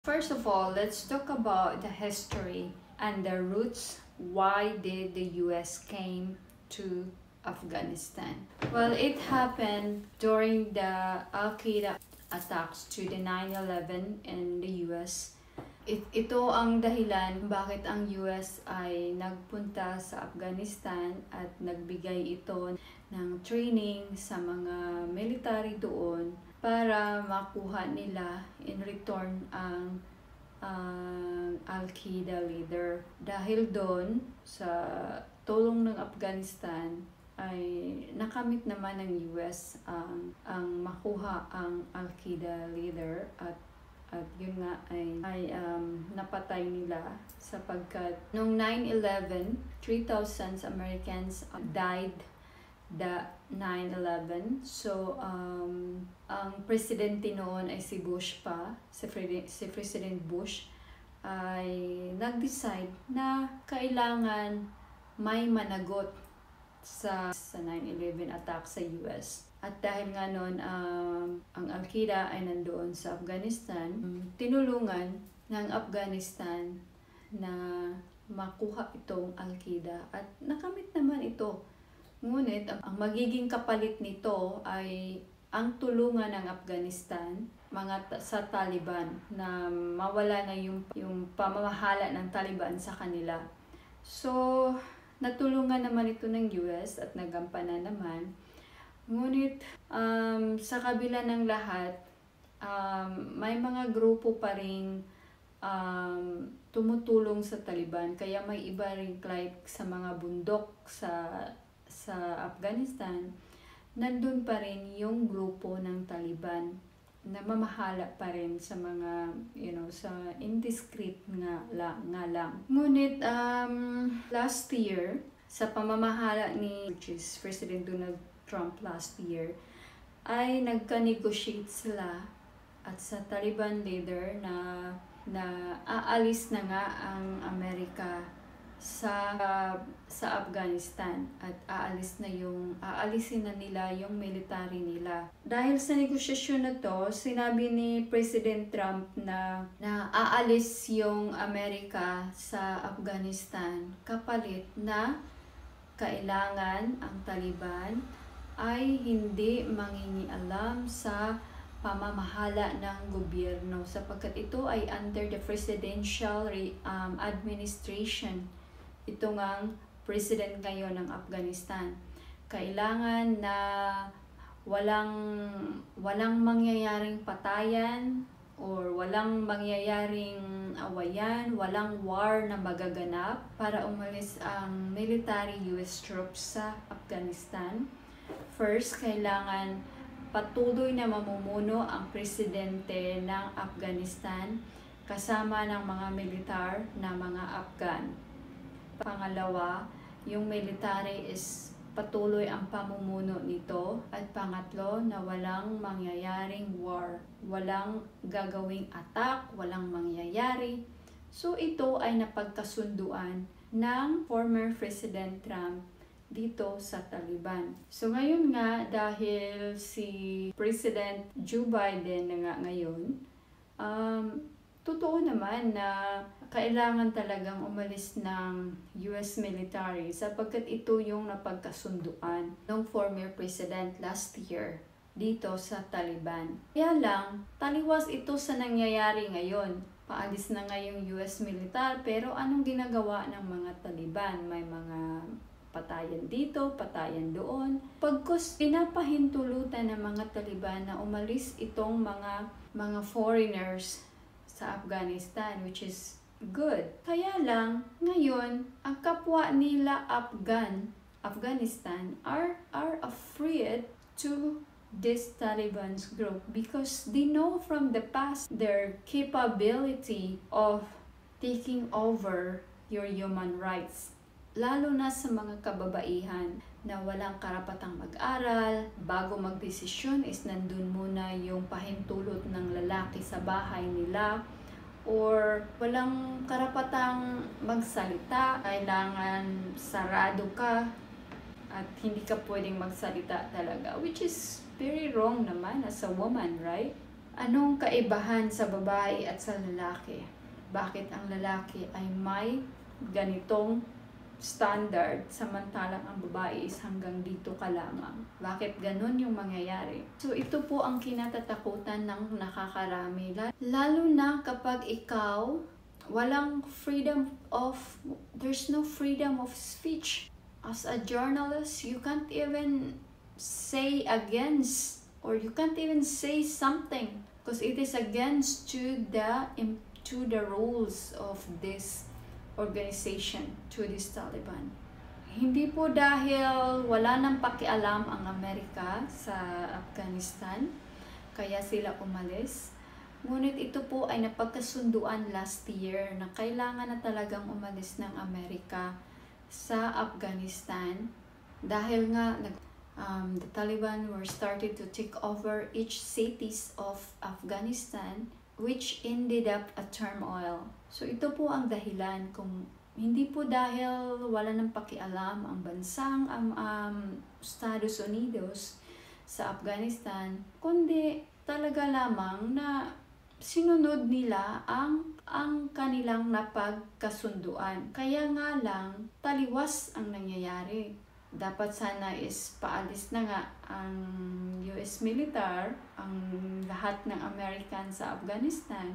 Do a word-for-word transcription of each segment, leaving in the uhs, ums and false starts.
First of all, let's talk about the history and the roots. Why did the U S came to Afghanistan? Well, it happened during the Al-Qaeda attacks to the nine eleven in the U S. It, ito ang dahilan bakit ang U S ay nagpunta sa Afghanistan at nagbigay ito ng training sa mga military doon para makuha nila in return ang ang Al-Qaeda leader. Dahil doon sa tulong ng Afghanistan ay nakamit naman ng U S ang ang makuha ang Al-Qaeda leader at at yun nga ay, ay um, napatay nila sapagkat noong nine eleven, three thousand Americans died the nine eleven. So, um, ang presidente noon ay si Bush pa, si, si President Bush, ay nag-decide na kailangan may managot sa, sa nine eleven attack sa U S. At dahil nga noon, um, ang Al-Qaeda ay nandoon sa Afghanistan, tinulungan ng Afghanistan na makuha itong Al-Qaeda at nakamit naman ito. Ngunit, ang magiging kapalit nito ay ang tulungan ng Afghanistan mga ta- sa Taliban na mawala na yung, yung pamamahala ng Taliban sa kanila. So, natulungan naman ito ng U S at nagampanan naman. Ngunit, um, sa kabila ng lahat, um, may mga grupo pa rin um, tumutulong sa Taliban. Kaya may iba rin like sa mga bundok sa sa Afghanistan, nandun pa rin yung grupo ng Taliban na mamahala pa rin sa mga, you know, sa indiscreet nga lang. Nga lang. Ngunit, um, last year, sa pamamahala ni which is President Donald Trump last year, ay nagka-negotiate sila at sa Taliban leader na na aalis na nga ang Amerika sa uh, sa Afghanistan at aalis na yung aalisin na nila yung military nila. Dahil sa negosasyon na to, sinabi ni President Trump na na aalis yung Amerika sa Afghanistan kapalit na kailangan ang Taliban ay hindi mangingialam sa pamamahala ng gobyerno sapagkat ito ay under the presidential um, administration. Ito ngang president ngayon ng Afghanistan. Kailangan na walang walang mangyayaring patayan or walang mangyayaring awayan, walang war na magaganap para umalis ang military U S troops sa Afghanistan. First, kailangan patuloy na mamumuno ang presidente ng Afghanistan kasama ng mga militar na mga Afghan. Pangalawa, yung military is patuloy ang pamumuno nito. At pangatlo, na walang mangyayaring war. Walang gagawing attack, walang mangyayari. So ito ay napagkasunduan ng former President Trump dito sa Taliban. So ngayon nga, dahil si President Joe Biden na nga ngayon, um, totoo naman na kailangan talagang umalis ng U S military sapagkat ito yung napagkasunduan ng former president last year dito sa Taliban. Kaya lang, taliwas ito sa nangyayari ngayon. Paalis na nga yung U S militar, pero anong ginagawa ng mga Taliban? May mga patayan dito, patayan doon. Pagkus pinapahintulutan ng mga Taliban na umalis itong mga mga foreigners sa Afghanistan, which is good. Kaya lang, ngayon, ang kapwa nila Afghan, Afghanistan are, are afraid to this Taliban's group because they know from the past their capability of taking over your human rights. Lalo na sa mga kababaihan na walang karapatang mag-aral, bago magdesisyon is nandun muna yung pahintulot ng lalaki sa bahay nila, or walang karapatang magsalita, kailangan sarado ka at hindi ka pwedeng magsalita talaga, which is very wrong naman as a woman, right? Anong kaibahan sa babae at sa lalaki? Bakit ang lalaki ay may ganitong standard samantalang ang babae is hanggang dito ka lamang? Bakit ganun yung mangyayari? So ito po ang kinatatakutan ng nakakarami. Lalo na kapag ikaw walang freedom of, there's no freedom of speech. As a journalist, you can't even say against, or you can't even say something because it is against to the to the rules of this organization, to this Taliban. Hindi po dahil wala nang pakialam ang Amerika sa Afghanistan kaya sila umalis. Ngunit ito po ay napagkasunduan last year na kailangan na talagang umalis ng Amerika sa Afghanistan dahil nga um, the Taliban were started to take over each cities of Afghanistan, which ended up a turmoil. So ito po ang dahilan kung hindi po dahil wala nang pakialam ang bansang um, um, Estados Unidos sa Afghanistan, kundi talaga lamang na sinunod nila ang ang kanilang napagkasunduan. Kaya nga lang, taliwas ang nangyayari. Dapat sana is paalis na nga ang U S militar, ang lahat ng American sa Afghanistan.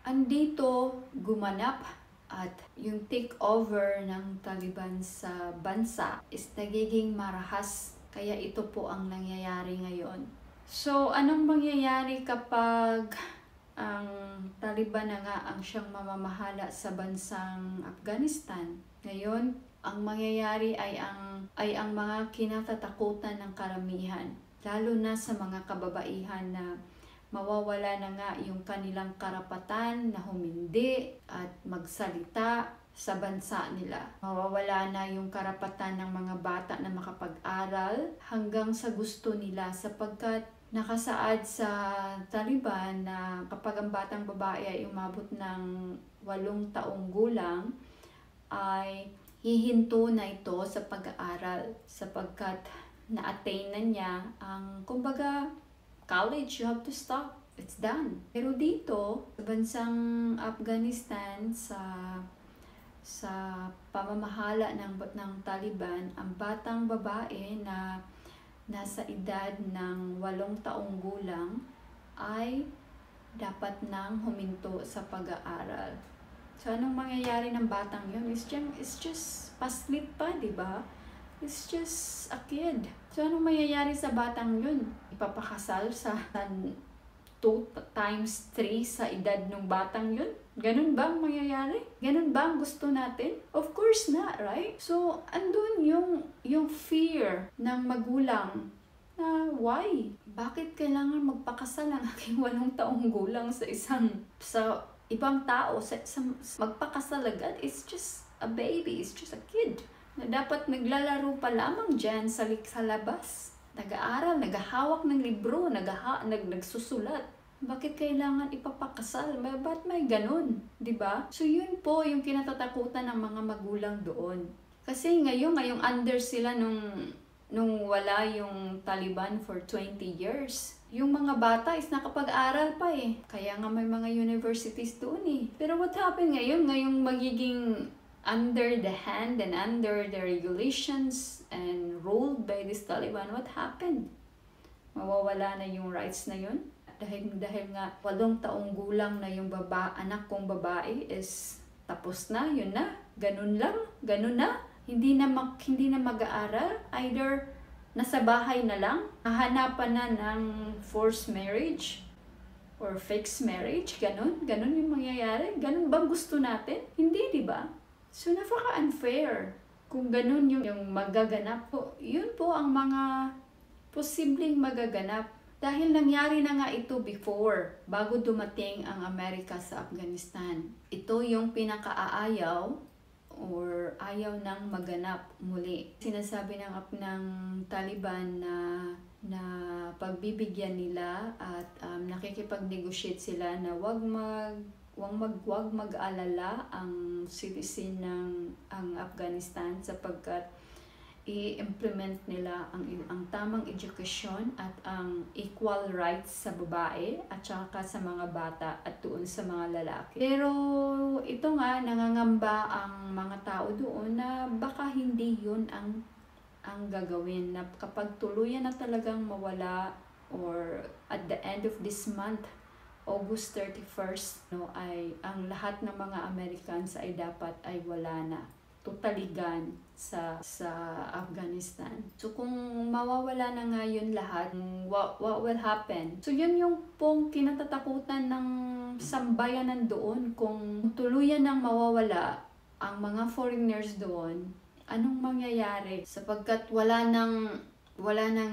Andito gumanap at yung takeover ng Taliban sa bansa is nagiging marahas. Kaya ito po ang nangyayari ngayon. So, anong mangyayari kapag ang Taliban na nga ang siyang mamamahala sa bansang Afghanistan? Ngayon, ang mangyayari ay ang ay ang mga kinatatakutan ng karamihan, lalo na sa mga kababaihan na mawawala na nga yung kanilang karapatan na humindi at magsalita sa bansa nila. Mawawala na yung karapatan ng mga bata na makapag-aral hanggang sa gusto nila, sapagkat nakasaad sa Taliban na kapag ang batang babae ay umabot ng walong taong gulang ay hihinto na ito sa pag-aaral sapagkat na-attain na niya ang, kumbaga, college, you have to stop. It's done. Pero dito, sa bansang Afghanistan, sa sa pamamahala ng, ng Taliban, ang batang babae na nasa edad ng walong taong gulang ay dapat nang huminto sa pag-aaral. So, anong mangyayari ng batang yun? It's just, it's just paslit pa, di ba? It's just a kid. So, anong mangyayari sa batang yun? Ipapakasal sa two times three sa edad ng batang yun? Ganun ba ang mangyayari? Ganun ba ang gusto natin? Of course not, right? So, andun yung, yung fear ng magulang na why? Bakit kailangan magpakasal ang aking walong taong gulang sa isang, sa ibang tao, sa, sa magpakasal agad? It's just a baby, it's just a kid na dapat naglalaro pa lamang dyan sa, sa labas. Nag-aaral, naghahawak ng libro, nagha, nag, nagsusulat. Bakit kailangan ipapakasal? Ba't may ganun? Diba? So yun po yung kinatatakutan ng mga magulang doon. Kasi ngayon, ngayong under sila nung, nung wala yung Taliban for twenty years. Yung mga bata is nakapag-aral pa eh. Kaya nga may mga universities doon eh. Pero what happened ngayon? Ngayong magiging under the hand and under the regulations and ruled by this Taliban, what happened? Mawawala na yung rights na yun? Dahil, dahil nga walong taong gulang na yung baba, anak kong babae is tapos na, yun na, ganun lang, ganun na. Hindi na, mag, hindi na mag-aaral, either nasa bahay na lang, hahanapan na ng forced marriage or fixed marriage, ganun, ganun yung mangyayari. Ganun bang gusto natin? Hindi, di ba? So, napaka-unfair. Kung ganun yung, yung magaganap po, yun po ang mga posibleng magaganap. Dahil nangyari na nga ito before, bago dumating ang Amerika sa Afghanistan. Ito yung pinaka-aayaw or ayaw nang maganap muli. Sinasabi ng, ng Taliban na, na pagbibigyan nila at um, nakikipag-negotiate sila na wag mag wag mag wag mag-alala ang citizen ng ang Afghanistan sapagkat i-implement nila ang, ang tamang edukasyon at ang equal rights sa babae at saka sa mga bata at doon sa mga lalaki. Pero ito nga, nangangamba ang mga tao doon na baka hindi yun ang ang gagawin, na kapag tuluyan na talagang mawala or at the end of this month, August thirty-first, no, ay ang lahat ng mga Americans ay dapat ay wala na, totally gone sa sa Afghanistan. So kung mawawala na nga yun lahat, what, what will happen? So yun yung pong kinatatakutan ng sambayanan doon. Kung tuluyan nang mawawala ang mga foreigners doon, anong mangyayari? Sapagkat wala nang wala nang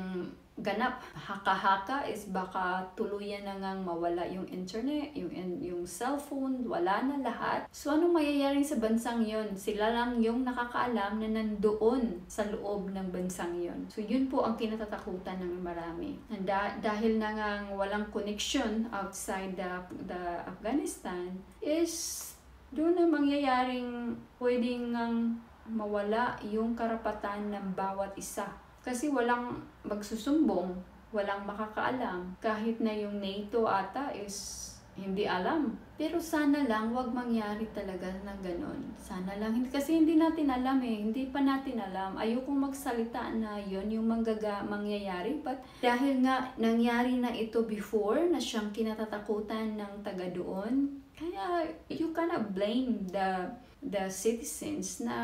ganap. Haka-haka is baka tuluyan na ngang mawala yung internet, yung yung cellphone, wala na lahat. So anong mangyayari sa bansang yon? Sila lang yung nakakaalam na nandoon sa loob ng bansang yon. So yun po ang kinatatakutan ng marami. Da- dahil na ngang walang connection outside the, the Afghanistan, is doon na mangyayaring pwedeng ngang mawala yung karapatan ng bawat isa. Kasi walang magsusumbong, walang makakaalam. Kahit na yung NATO ata is hindi alam. Pero sana lang wag mangyari talaga na ganun. Sana lang, kasi hindi natin alam eh. Hindi pa natin alam. Ayokong magsalita na yon yung manggaga, mangyayari. But dahil nga nangyari na ito before, na siyang kinatatakutan ng taga doon, kaya you cannot blame the, the citizens na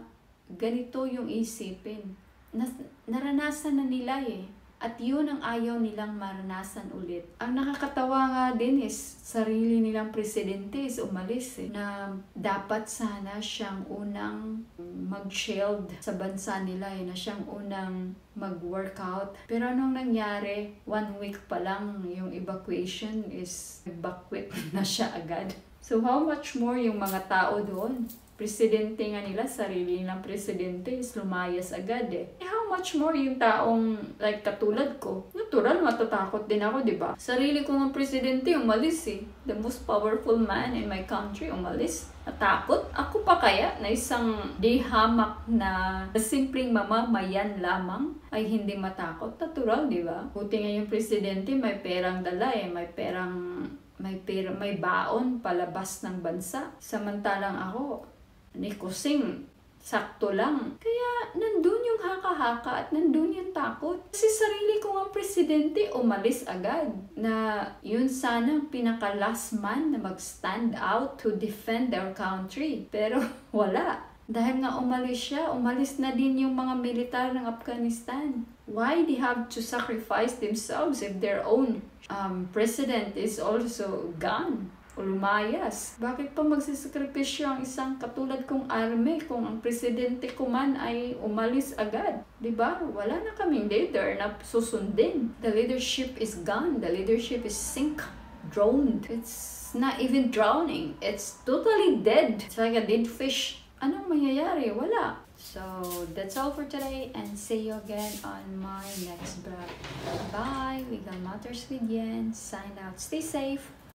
ganito yung isipin. Nas, naranasan na nila eh. At yun ang ayaw nilang maranasan ulit. Ang nakakatawa nga din is sarili nilang presidente is umalis eh. Na dapat sana siyang unang mag-shield sa bansa nila eh. Na siyang unang mag-workout. Pero anong nangyari? One week pa lang yung evacuation is evacuate na siya agad. So how much more yung mga tao doon? Presidente nga nila, sarili nilang presidente is lumayas agad eh. Eh how much more yung taong like katulad ko? Natural, matatakot din ako, di ba? Sarili ko ng presidente, umalis eh. The most powerful man in my country, umalis. Natakot? Ako pa kaya na isang di hamak na simpleng mamamayan lamang ay hindi matakot? Natural, di ba? Buti nga yung presidente, may perang dala eh. May perang, may, pera, may baon palabas ng bansa. Samantalang ako, ni Kusing, sakto lang. Kaya nandun yung haka-haka at nandun yung takot. Kasi sarili ko ang presidente, umalis agad. Na yun sana ang pinaka-last man na mag-stand out to defend our country. Pero wala. Dahil nga umalis siya, umalis na din yung mga militar ng Afghanistan. Why they have to sacrifice themselves if their own um, president is also gone? Lumayas. Bakit pa magsisakripisyo ang isang katulad kong army kung ang presidente ko man ay umalis agad? Diba? Wala na kaming leader na susundin. The leadership is gone. The leadership is sink, drowned. It's not even drowning. It's totally dead. It's like a dead fish. Anong mangyayari? Wala. So, that's all for today and see you again on my next vlog. Bye! Legal Matters with Yen. Sign out. Stay safe!